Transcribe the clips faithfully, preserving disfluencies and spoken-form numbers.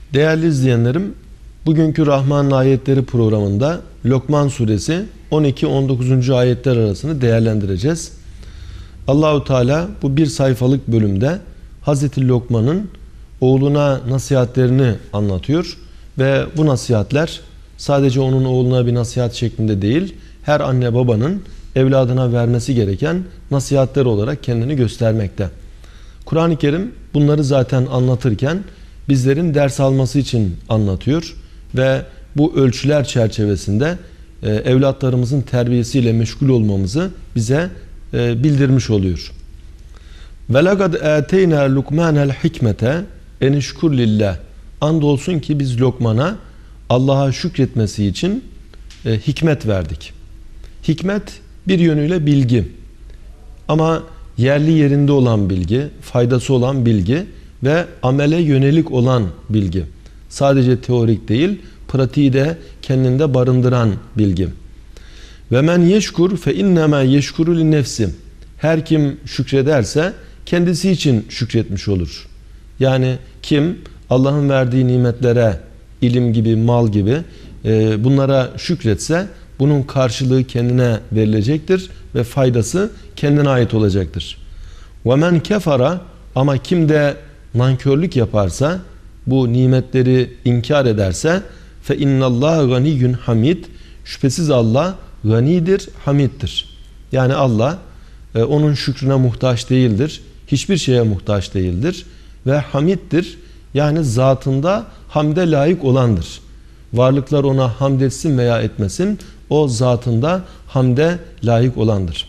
Değerli izleyenlerim, bugünkü Rahman'ın Ayetleri programında Lokman suresi on iki on dokuzuncu ayetler arasını değerlendireceğiz. Allahu Teala bu bir sayfalık bölümde Hazreti Lokman'ın oğluna nasihatlerini anlatıyor ve bu nasihatler sadece onun oğluna bir nasihat şeklinde değil, her anne babanın evladına vermesi gereken nasihatler olarak kendini göstermekte. Kur'an-ı Kerim bunları zaten anlatırken bizlerin ders alması için anlatıyor ve bu ölçüler çerçevesinde e, evlatlarımızın terbiyesiyle meşgul olmamızı bize e, bildirmiş oluyor. Ve laqad ateyna Lukmana'l hikmete en işkur lillah. Andolsun ki biz Lokman'a Allah'a şükretmesi için e, hikmet verdik. Hikmet bir yönüyle bilgi. Ama yerli yerinde olan bilgi, faydası olan bilgi ve amele yönelik olan bilgi. Sadece teorik değil, pratiği de kendinde barındıran bilgi. Ve men yeşkur fe innema yeşkuru li nefsi. Her kim şükrederse kendisi için şükretmiş olur. Yani kim Allah'ın verdiği nimetlere, ilim gibi, mal gibi e, bunlara şükretse bunun karşılığı kendine verilecektir ve faydası kendine ait olacaktır. Ve men kefara, ama kim de nankörlük yaparsa, bu nimetleri inkar ederse, fe innallaha ganiyyun hamid. Şüphesiz Allah ganidir, hamiddir. Yani Allah e, onun şükrüne muhtaç değildir. Hiçbir şeye muhtaç değildir ve hamiddir. Yani zatında hamde layık olandır. Varlıklar ona hamd etsin veya etmesin, o zatında hamde layık olandır.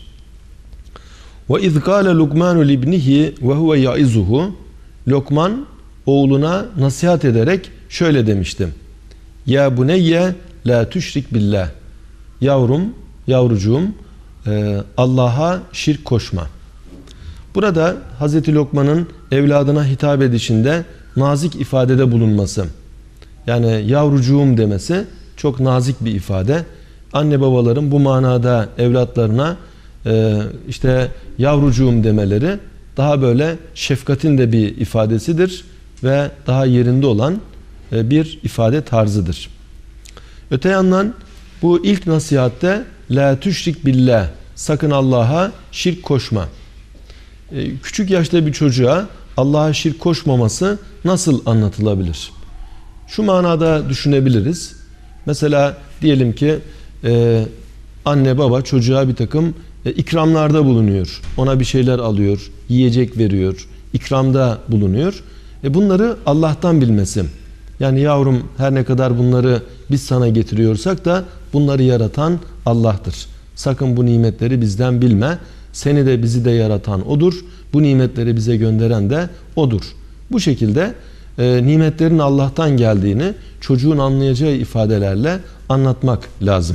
Ve iz kâle Lukmanu libnihi ve huve yaizuhu. Lokman oğluna nasihat ederek şöyle demişti: Ya buneyye la tüşrik billah. Yavrum, yavrucuğum, Allah'a şirk koşma. Burada Hazreti Lokman'ın evladına hitap edişinde nazik ifadede bulunması, yani yavrucuğum demesi çok nazik bir ifade. Anne babaların bu manada evlatlarına işte yavrucuğum demeleri daha böyle şefkatin de bir ifadesidir ve daha yerinde olan bir ifade tarzıdır. Öte yandan bu ilk nasihatte la tüşrik billah, sakın Allah'a şirk koşma. Küçük yaşta bir çocuğa Allah'a şirk koşmaması nasıl anlatılabilir? Şu manada düşünebiliriz. Mesela diyelim ki e, anne baba çocuğa bir takım e, ikramlarda bulunuyor. Ona bir şeyler alıyor, yiyecek veriyor, ikramda bulunuyor. E, bunları Allah'tan bilmesi. Yani yavrum, her ne kadar bunları biz sana getiriyorsak da bunları yaratan Allah'tır. Sakın bu nimetleri bizden bilme. Seni de bizi de yaratan O'dur. Bu nimetleri bize gönderen de O'dur. Bu şekilde e, nimetlerin Allah'tan geldiğini çocuğun anlayacağı ifadelerle anlatmak lazım.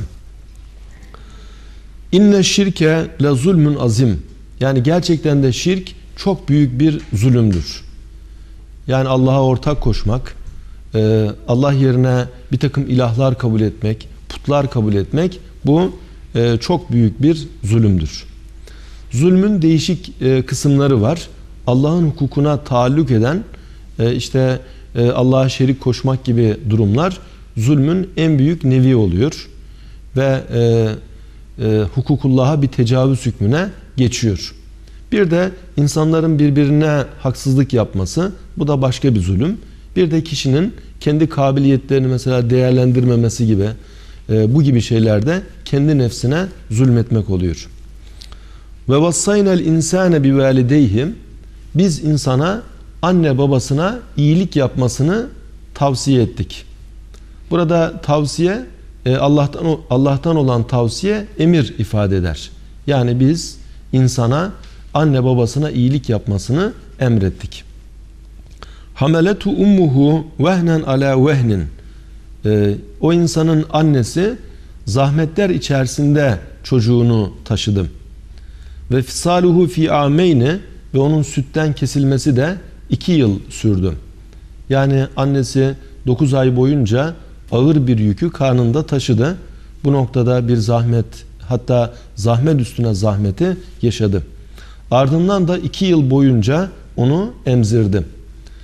İnne şirke la zulmün azim. Yani gerçekten de şirk çok büyük bir zulümdür. Yani Allah'a ortak koşmak, e, Allah yerine bir takım ilahlar kabul etmek, putlar kabul etmek, bu e, çok büyük bir zulümdür. Zulmün değişik e, kısımları var. Allah'ın hukukuna taalluk eden e, işte e, Allah'a şerik koşmak gibi durumlar zulmün en büyük nevi oluyor ve e, e, hukukullah'a bir tecavüz hükmüne geçiyor. Bir de insanların birbirine haksızlık yapması, bu da başka bir zulüm. Bir de kişinin kendi kabiliyetlerini mesela değerlendirmemesi gibi e, bu gibi şeylerde kendi nefsine zulmetmek oluyor. Ve vassaynel insane bi valideyhim. Biz insana anne babasına iyilik yapmasını tavsiye ettik. Burada tavsiye Allah'tan Allah'tan olan tavsiye emir ifade eder. Yani biz insana anne babasına iyilik yapmasını emrettik. Hameletu ummuhu vehnen ala vehnin. O insanın annesi zahmetler içerisinde çocuğunu taşıdı. Ve fisaluhu fi ameyni, ve onun sütten kesilmesi de iki yıl sürdü. Yani annesi dokuz ay boyunca ağır bir yükü karnında taşıdı. Bu noktada bir zahmet, hatta zahmet üstüne zahmeti yaşadı. Ardından da iki yıl boyunca onu emzirdi.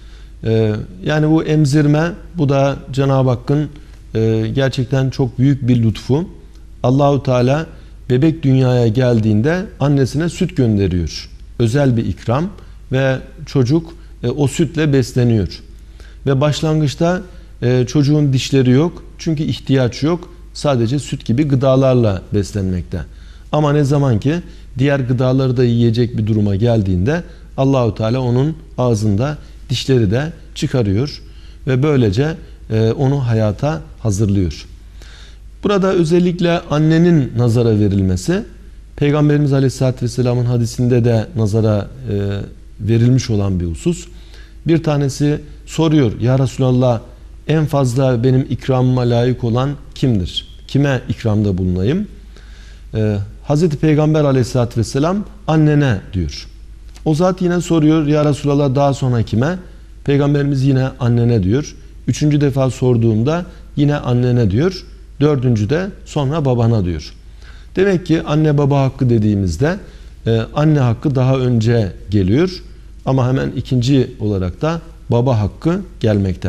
Ee, yani bu emzirme, bu da Cenab-ı Hakk'ın e, gerçekten çok büyük bir lütfu. Allahu Teala bebek dünyaya geldiğinde annesine süt gönderiyor. Özel bir ikram ve çocuk e, o sütle besleniyor. Ve başlangıçta e, çocuğun dişleri yok. Çünkü ihtiyaç yok. Sadece süt gibi gıdalarla beslenmekte. Ama ne zaman ki diğer gıdaları da yiyecek bir duruma geldiğinde Allahu Teala onun ağzında dişleri de çıkarıyor ve böylece e, onu hayata hazırlıyor. Burada özellikle annenin nazara verilmesi, Peygamberimiz Aleyhisselatü Vesselam'ın hadisinde de nazara e, verilmiş olan bir husus. Bir tanesi soruyor, ya Resulallah, en fazla benim ikramıma layık olan kimdir? Kime ikramda bulunayım? Ee, Hazreti Peygamber Aleyhisselatü Vesselam annene diyor. O zat yine soruyor, ya Resulallah, daha sonra kime? Peygamberimiz yine annene diyor. Üçüncü defa sorduğunda yine annene diyor. Dördüncü de sonra babana diyor. Demek ki anne baba hakkı dediğimizde e, anne hakkı daha önce geliyor. Ama hemen ikinci olarak da baba hakkı gelmekte.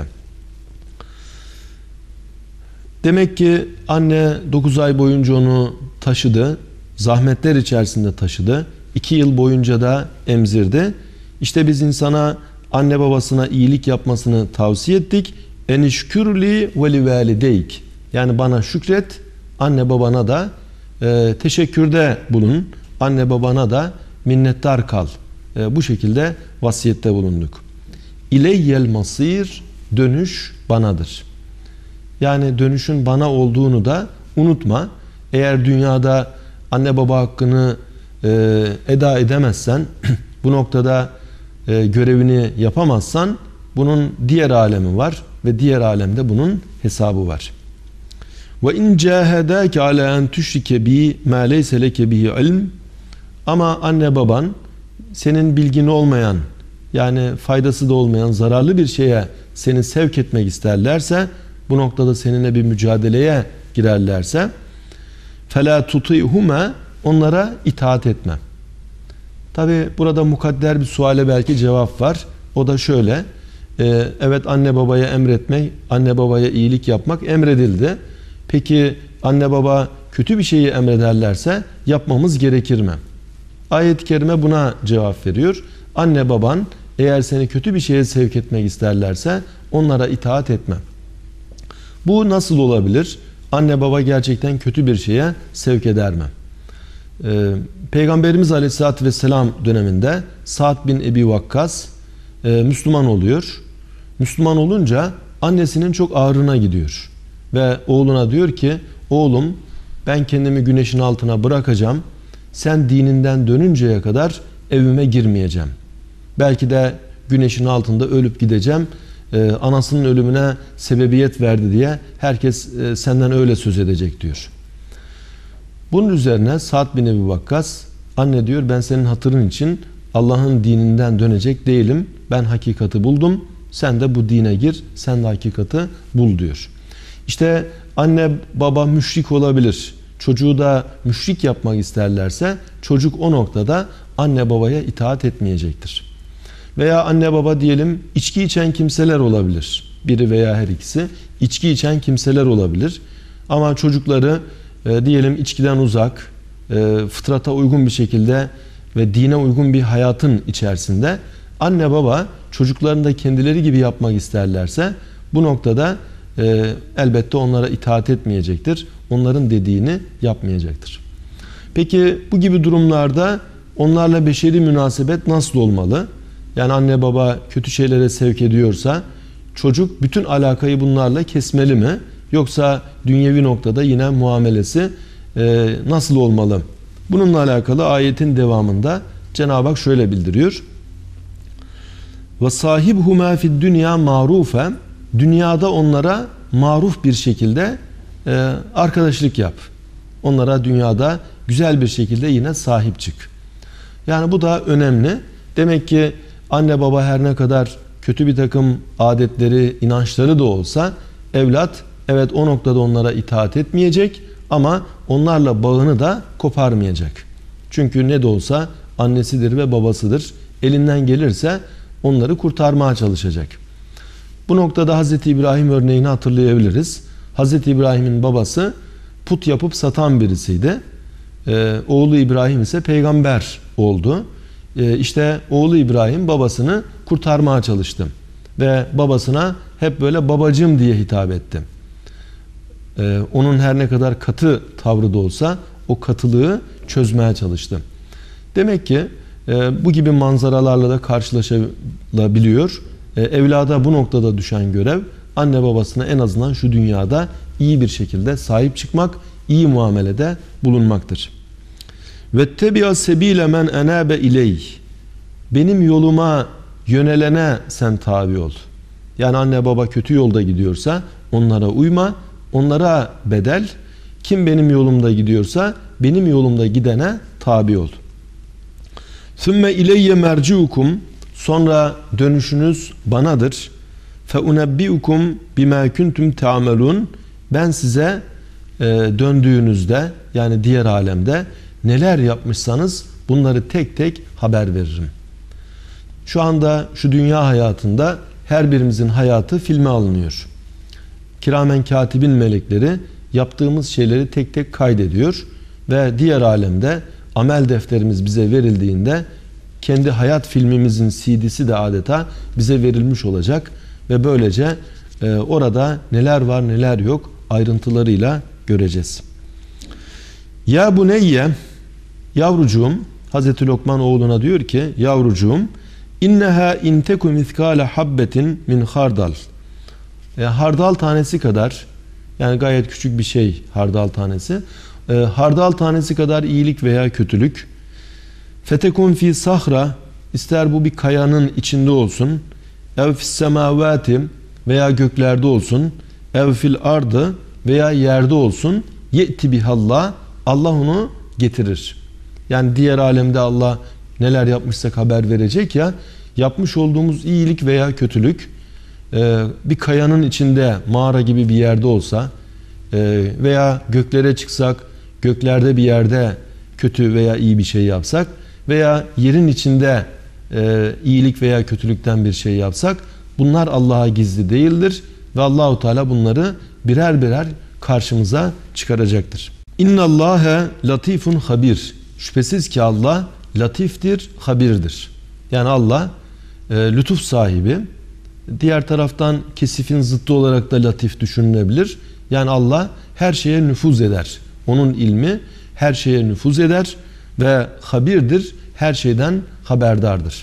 Demek ki anne dokuz ay boyunca onu taşıdı. Zahmetler içerisinde taşıdı. iki yıl boyunca da emzirdi. İşte biz insana anne babasına iyilik yapmasını tavsiye ettik. Enişkürli ve li valideyk. Yani bana şükret, anne babana da e, teşekkürde bulun. Anne babana da minnettar kal. E, bu şekilde vasiyette bulunduk. İleyyel masir, dönüş banadır. Yani dönüşün bana olduğunu da unutma. Eğer dünyada anne baba hakkını e, eda edemezsen, bu noktada e, görevini yapamazsan, bunun diğer alemi var ve diğer alemde bunun hesabı var. Ve in cahadaka ala en tüşrike bi ma leysa leke bihi ilm. Ama anne baban senin bilgin olmayan, yani faydası da olmayan zararlı bir şeye seni sevk etmek isterlerse, bu noktada seninle bir mücadeleye girerlerse, فَلَا تُطِعْهُمَا, onlara itaat etme. Tabi burada mukadder bir suale belki cevap var. O da şöyle, e, evet anne babaya emretmek, anne babaya iyilik yapmak emredildi. Peki anne baba kötü bir şeyi emrederlerse yapmamız gerekir mi? Ayet-i kerime buna cevap veriyor. Anne baban eğer seni kötü bir şeye sevk etmek isterlerse onlara itaat etme. Bu nasıl olabilir? Anne baba gerçekten kötü bir şeye sevk eder mi? Ee, Peygamberimiz Aleyhisselatü Vesselam döneminde Sa'd bin Ebi Vakkas e, Müslüman oluyor. Müslüman olunca annesinin çok ağrına gidiyor. Ve oğluna diyor ki, oğlum, ben kendimi güneşin altına bırakacağım. Sen dininden dönünceye kadar evime girmeyeceğim. Belki de güneşin altında ölüp gideceğim. Ee, anasının ölümüne sebebiyet verdi diye herkes e, senden öyle söz edecek diyor. Bunun üzerine Sa'd bin Ebi Vakkas, anne diyor, ben senin hatırın için Allah'ın dininden dönecek değilim. Ben hakikati buldum. Sen de bu dine gir. Sen de hakikati bul diyor. İşte anne baba müşrik olabilir. Çocuğu da müşrik yapmak isterlerse çocuk o noktada anne babaya itaat etmeyecektir. Veya anne baba diyelim içki içen kimseler olabilir. Biri veya her ikisi içki içen kimseler olabilir. Ama çocukları e, diyelim içkiden uzak, e, fıtrata uygun bir şekilde ve dine uygun bir hayatın içerisinde anne baba çocuklarını da kendileri gibi yapmak isterlerse bu noktada e, elbette onlara itaat etmeyecektir. Onların dediğini yapmayacaktır. Peki bu gibi durumlarda onlarla beşeri münasebet nasıl olmalı? Yani anne baba kötü şeylere sevk ediyorsa çocuk bütün alakayı bunlarla kesmeli mi? Yoksa dünyevi noktada yine muamelesi e, nasıl olmalı? Bununla alakalı ayetin devamında Cenab-ı Hak şöyle bildiriyor. Ve sahibhuma fid dünya marufe, dünyada onlara maruf bir şekilde e, arkadaşlık yap. Onlara dünyada güzel bir şekilde yine sahip çık. Yani bu da önemli. Demek ki anne baba her ne kadar kötü bir takım adetleri, inançları da olsa evlat evet o noktada onlara itaat etmeyecek ama onlarla bağını da koparmayacak. Çünkü ne de olsa annesidir ve babasıdır. Elinden gelirse onları kurtarmaya çalışacak. Bu noktada Hazreti İbrahim örneğini hatırlayabiliriz. Hazreti İbrahim'in babası put yapıp satan birisiydi. Ee, oğlu İbrahim ise peygamber oldu. Ee, işte oğlu İbrahim babasını kurtarmaya çalıştı. Ve babasına hep böyle babacığım diye hitap etti. Ee, onun her ne kadar katı tavrı da olsa o katılığı çözmeye çalıştı. Demek ki e, bu gibi manzaralarla da karşılaşılabiliyor. E, evlada bu noktada düşen görev anne babasına en azından şu dünyada iyi bir şekilde sahip çıkmak, iyi muamelede bulunmaktır. Vettebi'a sebile men enabe ileyh. Benim yoluma yönelene sen tabi ol. Yani anne baba kötü yolda gidiyorsa onlara uyma, onlara bedel. Kim benim yolumda gidiyorsa benim yolumda gidene tabi ol. Sümme ileyye merciukum. Sonra dönüşünüz banadır. Fe unebbiukum bima kuntum ta'melun. Ben size e, döndüğünüzde yani diğer alemde neler yapmışsanız bunları tek tek haber veririm. Şu anda şu dünya hayatında her birimizin hayatı filme alınıyor. Kiramen katibin melekleri yaptığımız şeyleri tek tek kaydediyor ve diğer alemde amel defterimiz bize verildiğinde kendi hayat filmimizin C D'si de adeta bize verilmiş olacak ve böylece e, orada neler var neler yok ayrıntılarıyla göreceğiz. Ya buneyye, yavrucuğum, Hazreti Lokman oğluna diyor ki yavrucuğum, inneha inteku miskale habbetin min hardal. E, hardal tanesi kadar, yani gayet küçük bir şey hardal tanesi. E, hardal tanesi kadar iyilik veya kötülük. Fetekun fi sahra, ister bu bir kayanın içinde olsun, ev fis semavati veya göklerde olsun, ev fil ardı veya yerde olsun, ye'ti bihallah, Allah onu getirir. Yani diğer alemde Allah neler yapmışsak haber verecek ya, yapmış olduğumuz iyilik veya kötülük bir kayanın içinde mağara gibi bir yerde olsa veya göklere çıksak, göklerde bir yerde kötü veya iyi bir şey yapsak veya yerin içinde iyilik veya kötülükten bir şey yapsak, bunlar Allah'a gizli değildir ve Allahu Teala bunları birer birer karşımıza çıkaracaktır. İnnallâhe latifun habir. Şüphesiz ki Allah latiftir, habirdir. Yani Allah e, lütuf sahibi. Diğer taraftan kesifin zıttı olarak da latif düşünülebilir. Yani Allah her şeye nüfuz eder. Onun ilmi her şeye nüfuz eder ve habirdir, her şeyden haberdardır.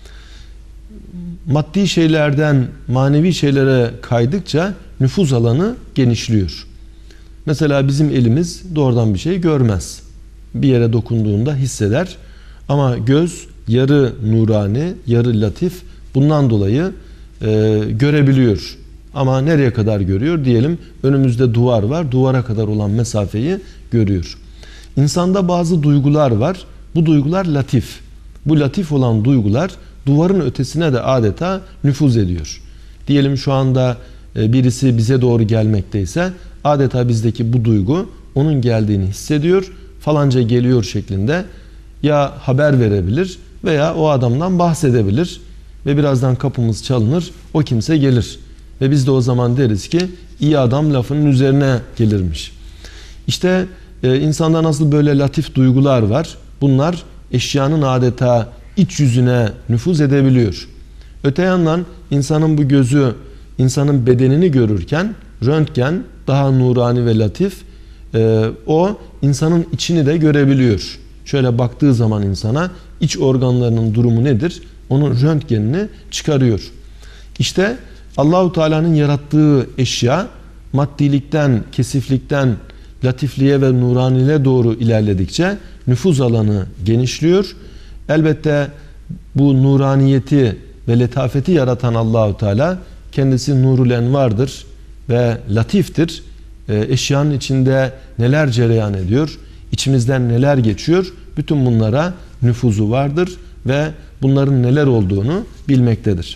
Maddi şeylerden manevi şeylere kaydıkça nüfuz alanı genişliyor. Mesela bizim elimiz doğrudan bir şey görmez. Bir yere dokunduğunda hisseder. Ama göz yarı nurani, yarı latif. Bundan dolayı e, görebiliyor. Ama nereye kadar görüyor? Diyelim önümüzde duvar var. Duvara kadar olan mesafeyi görüyor. İnsanda bazı duygular var. Bu duygular latif. Bu latif olan duygular duvarın ötesine de adeta nüfuz ediyor. Diyelim şu anda e, birisi bize doğru gelmekteyse adeta bizdeki bu duygu onun geldiğini hissediyor. Falanca geliyor şeklinde ya haber verebilir veya o adamdan bahsedebilir ve birazdan kapımız çalınır, o kimse gelir ve biz de o zaman deriz ki iyi adam lafının üzerine gelirmiş. İşte e, insanda nasıl böyle latif duygular var, bunlar eşyanın adeta iç yüzüne nüfuz edebiliyor. Öte yandan insanın bu gözü insanın bedenini görürken röntgen daha nurani ve latif, e, o insanın içini de görebiliyor. Şöyle baktığı zaman insana iç organlarının durumu nedir? Onun röntgenini çıkarıyor. İşte Allahu Teala'nın yarattığı eşya maddilikten, kesiflikten latifliğe ve nuraniliğe doğru ilerledikçe nüfuz alanı genişliyor. Elbette bu nuraniyeti ve letafeti yaratan Allahu Teala kendisi nurul envardır ve latiftir. E, eşyanın içinde neler cereyan ediyor, içimizden neler geçiyor, bütün bunlara nüfuzu vardır ve bunların neler olduğunu bilmektedir.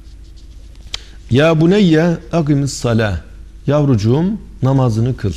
Ya buneyye akimis salah. Yavrucuğum namazını kıl.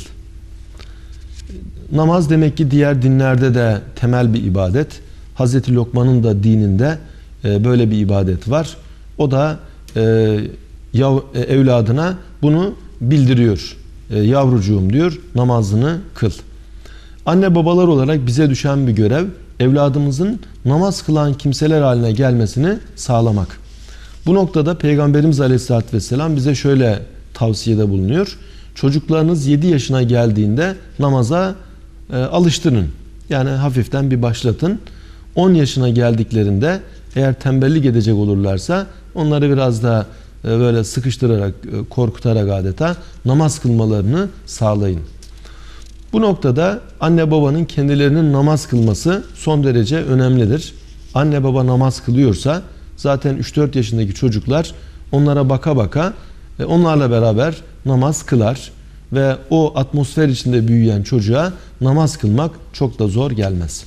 Namaz demek ki diğer dinlerde de temel bir ibadet. Hazreti Lokman'ın da dininde e, böyle bir ibadet var. O da e, yav, e, evladına bunu bildiriyor. E, yavrucuğum diyor, namazını kıl. Anne babalar olarak bize düşen bir görev, evladımızın namaz kılan kimseler haline gelmesini sağlamak. Bu noktada Peygamberimiz Aleyhisselatü Vesselam bize şöyle tavsiyede bulunuyor. Çocuklarınız yedi yaşına geldiğinde namaza e, alıştırın. Yani hafiften bir başlatın. on yaşına geldiklerinde eğer tembellik edecek olurlarsa onları biraz da e, böyle sıkıştırarak, e, korkutarak adeta namaz kılmalarını sağlayın. Bu noktada anne babanın kendilerinin namaz kılması son derece önemlidir. Anne baba namaz kılıyorsa zaten üç dört yaşındaki çocuklar onlara baka baka e, onlarla beraber namaz kılar ve o atmosfer içinde büyüyen çocuğa namaz kılmak çok da zor gelmez.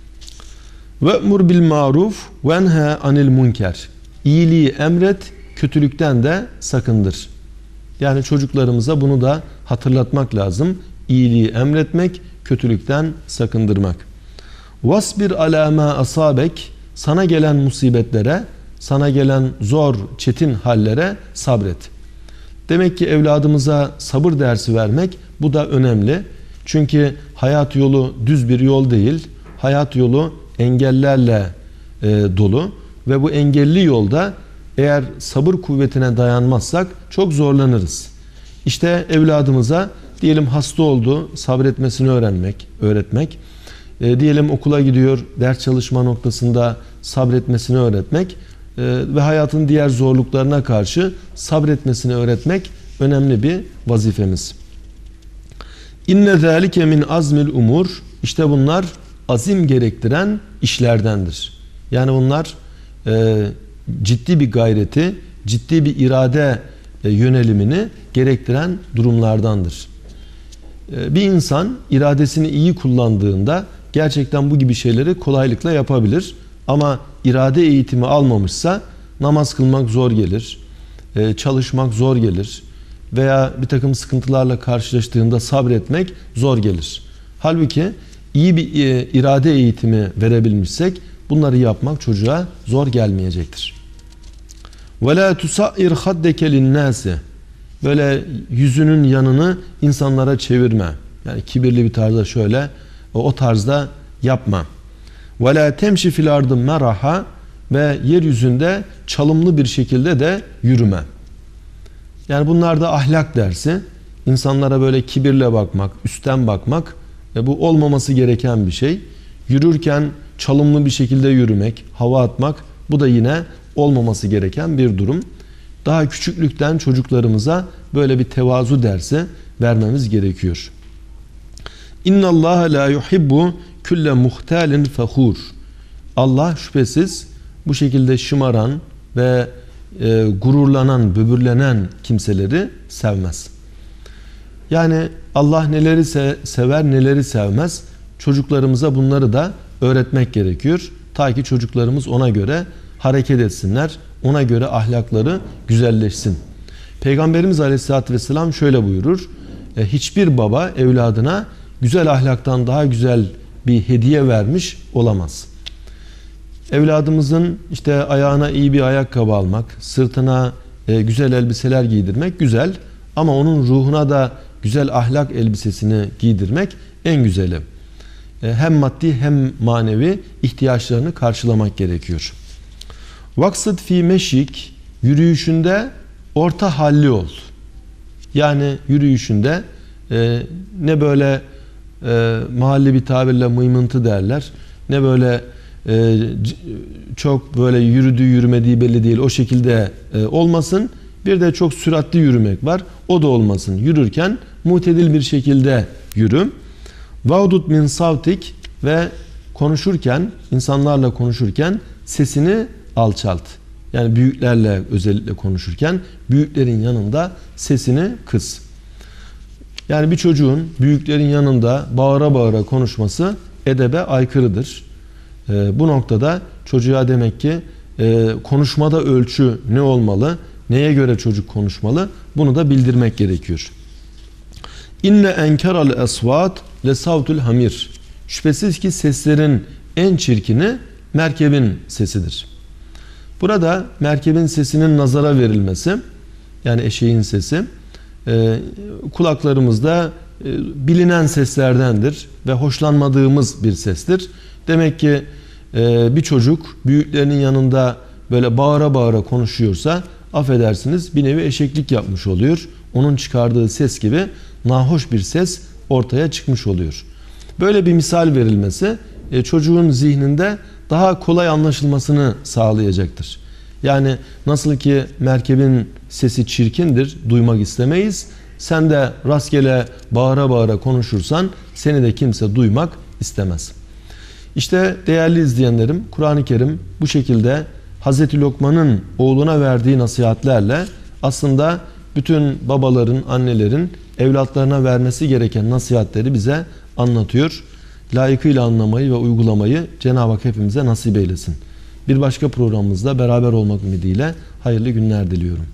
Ve'mur bil maruf ve enhe anil munker. İyiliği emret, kötülükten de sakındır. Yani çocuklarımıza bunu da hatırlatmak lazım. İyiliği emretmek, kötülükten sakındırmak. Vasbir ala ma asabek. Sana gelen musibetlere, sana gelen zor, çetin hallere sabret. Demek ki evladımıza sabır dersi vermek bu da önemli. Çünkü hayat yolu düz bir yol değil. Hayat yolu engellerle e, dolu ve bu engelli yolda eğer sabır kuvvetine dayanmazsak çok zorlanırız. İşte evladımıza diyelim hasta oldu, sabretmesini öğrenmek, öğretmek. E, diyelim okula gidiyor, ders çalışma noktasında sabretmesini öğretmek e, ve hayatın diğer zorluklarına karşı sabretmesini öğretmek önemli bir vazifemiz. İnne zâlike min azmil umur. İşte bunlar azim gerektiren işlerdendir. Yani bunlar e, ciddi bir gayreti, ciddi bir irade e, yönelimini gerektiren durumlardandır. E, bir insan iradesini iyi kullandığında gerçekten bu gibi şeyleri kolaylıkla yapabilir. Ama irade eğitimi almamışsa namaz kılmak zor gelir, e, çalışmak zor gelir veya bir takım sıkıntılarla karşılaştığında sabretmek zor gelir. Halbuki iyi bir e, irade eğitimi verebilmişsek bunları yapmak çocuğa zor gelmeyecektir. وَلَا تُسَعِّرْ خَدَّكَ لِلنَّاسِ. Böyle yüzünün yanını insanlara çevirme. Yani kibirli bir tarzda şöyle, o tarzda yapma. وَلَا تَمْشِ فِي الْاَرْضِ مَرَحًا. Ve yeryüzünde çalımlı bir şekilde de yürüme. Yani bunlar da ahlak dersi. İnsanlara böyle kibirle bakmak, üstten bakmak ve bu olmaması gereken bir şey. Yürürken çalımlı bir şekilde yürümek, hava atmak, bu da yine olmaması gereken bir durum. Daha küçüklükten çocuklarımıza böyle bir tevazu dersi vermemiz gerekiyor. İnna Allah la yuhibbu kulle muhtalin fahur. Allah şüphesiz bu şekilde şımaran ve e, gururlanan, böbürlenen kimseleri sevmez. Yani Allah neleri se sever, neleri sevmez. Çocuklarımıza bunları da öğretmek gerekiyor. Ta ki çocuklarımız ona göre hareket etsinler, ona göre ahlakları güzelleşsin. Peygamberimiz Aleyhisselatü Vesselam şöyle buyurur. E, hiçbir baba evladına güzel ahlaktan daha güzel bir hediye vermiş olamaz. Evladımızın işte ayağına iyi bir ayakkabı almak, sırtına e, güzel elbiseler giydirmek güzel. Ama onun ruhuna da güzel ahlak elbisesini giydirmek en güzeli. E, hem maddi hem manevi ihtiyaçlarını karşılamak gerekiyor. Vaksıt fi meşik. Yürüyüşünde orta halli ol. Yani yürüyüşünde e, ne böyle e, mahalli bir tabirle mıymıntı derler, ne böyle e, çok böyle yürüdüğü yürümediği belli değil, o şekilde e, olmasın. Bir de çok süratli yürümek var, o da olmasın. Yürürken mutedil bir şekilde yürü. Vahudut min savtik. Ve konuşurken, insanlarla konuşurken sesini alçalt. Yani büyüklerle özellikle konuşurken büyüklerin yanında sesini kıs. Yani bir çocuğun büyüklerin yanında bağıra bağıra konuşması edebe aykırıdır. E, bu noktada çocuğa demek ki e, konuşmada ölçü ne olmalı, neye göre çocuk konuşmalı, bunu da bildirmek gerekiyor. İnne enkeral esvat le savtul hamir. Şüphesiz ki seslerin en çirkini merkebin sesidir. Burada merkebin sesinin nazara verilmesi, yani eşeğin sesi e, kulaklarımızda e, bilinen seslerdendir ve hoşlanmadığımız bir sestir. Demek ki e, bir çocuk büyüklerinin yanında böyle bağıra bağıra konuşuyorsa, affedersiniz, bir nevi eşeklik yapmış oluyor. Onun çıkardığı ses gibi nahoş bir ses ortaya çıkmış oluyor. Böyle bir misal verilmesi e, çocuğun zihninde daha kolay anlaşılmasını sağlayacaktır. Yani nasıl ki merkebin sesi çirkindir, duymak istemeyiz. Sen de rastgele bağıra bağıra konuşursan seni de kimse duymak istemez. İşte değerli izleyenlerim, Kur'an-ı Kerim bu şekilde Hazreti Lokman'ın oğluna verdiği nasihatlerle aslında bütün babaların, annelerin evlatlarına vermesi gereken nasihatleri bize anlatıyor. Layıkıyla anlamayı ve uygulamayı Cenab-ı Hak hepimize nasip eylesin. Bir başka programımızda beraber olmak ümidiyle hayırlı günler diliyorum.